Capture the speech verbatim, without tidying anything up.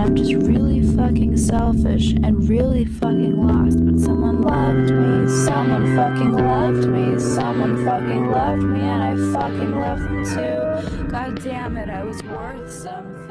I'm just really fucking selfish and really fucking lost. But someone loved me, someone fucking loved me, someone fucking loved me, and I fucking love them too. God damn it, I was worth something.